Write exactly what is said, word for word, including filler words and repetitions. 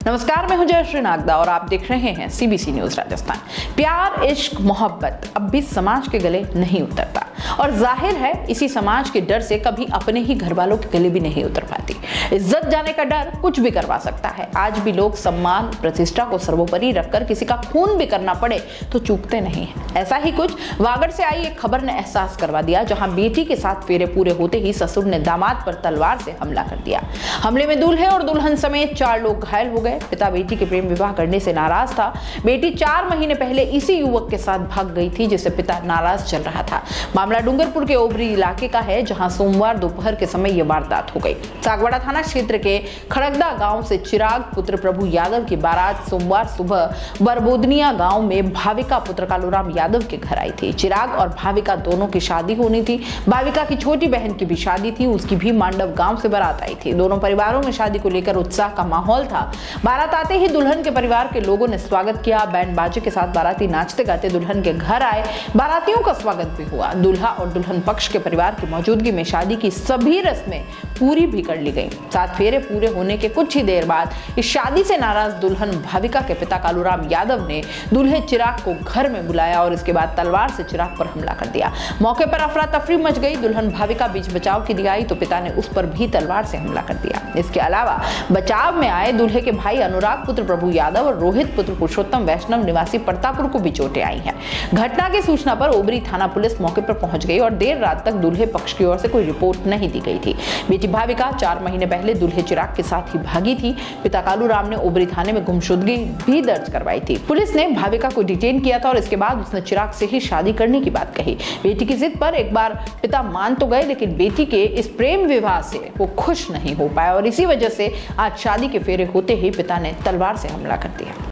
नमस्कार, मैं हूं जयश्री नागदा और आप देख रहे हैं सीबीसी न्यूज राजस्थान। प्यार, इश्क, मोहब्बत अब भी समाज के गले नहीं उतरता और जाहिर है इसी समाज के डर से कभी अपने ही घर वालों के गले भी नहीं उतर पाती। इज्जत जाने का डर कुछ भी करवा सकता है। आज भी लोग सम्मान, प्रतिष्ठा को सर्वोपरि रखकर किसी का खून भी करना पड़े तो चूकते नहीं हैं। ऐसा ही कुछ वागड़ से आई एक खबर ने एहसास करवा दिया, जहां बेटी के साथ फेरे पूरे होते ही ससुर ने दामाद पर तलवार से हमला कर दिया। हमले में दूल्हे और दुल्हन समेत चार लोग घायल हो गए। पिता बेटी के प्रेम विवाह करने से नाराज था। बेटी चार महीने पहले इसी युवक के साथ भाग गई थी, जिससे पिता नाराज चल रहा था। मामला डूंगरपुर के ओबरी इलाके का है, जहां सोमवार दोपहर के समय यह वारदात हो गई। सागवाड़ा थाना क्षेत्र के खड़गदा गांव से चिराग पुत्र प्रभु यादव की बारात सोमवार सुबह बरबोदनिया गांव में भाविका पुत्र कालूराम यादव के घर आई थी। चिराग और भाविका दोनों की शादी होनी थी। भाविका की छोटी बहन की भी शादी थी, उसकी भी मांडव गांव से बारात आई थी। दोनों परिवारों में शादी को लेकर उत्साह का माहौल था। बारात आते ही दुल्हन के परिवार के लोगों ने स्वागत किया। बैंड बाजे के साथ बाराती नाचते गाते दुल्हन के घर आए। बारातियों का स्वागत भी हुआ। दूल्हा और दुल्हन पक्ष के परिवार की मौजूदगी में शादी की सभी रस्में पूरी भी कर ली गई। सात फेरे पूरे होने के कुछ ही देर बाद इस शादी से नाराज दुल्हन भाविका के पिता कालूराम यादव ने दूल्हे चिराग को घर में बुलाया और इसके बाद तलवार से चिराग पर हमला कर दिया। मौके पर अफरा तफरी मच गई। दुल्हन भाविका बीच बचाव की दिखाई तो पिता ने उस पर भी तलवार से हमला कर दिया। इसके अलावा बचाव में आए दूल्हे के भाई अनुराग पुत्र प्रभु यादव और रोहित पुत्र पुरुषोत्तम वैष्णव निवासी परतापुर को भी चोटें आई हैं। घटना की सूचना पर ओबरी थाना पुलिस मौके पर पहुंच गई और देर रात तक दूल्हे पक्ष की ओर से कोई रिपोर्ट नहीं दी गई थी। बेटी भाविका चार महीने पहले दूल्हे चिराग के साथ ही भागी थी। पिता कालूराम ने ओबरी थाने में गुमशुदगी भी दर्ज करवाई थी। पुलिस ने भाविका को डिटेन किया था और इसके बाद उसने चिराग से ही शादी करने की बात कही। बेटी की जिद पर एक बार पिता मान तो गए, लेकिन बेटी के इस प्रेम विवाह से वो खुश नहीं हो पाया और इसी वजह से आज शादी के फेरे होते ही पिता ने तलवार से हमला कर दिया।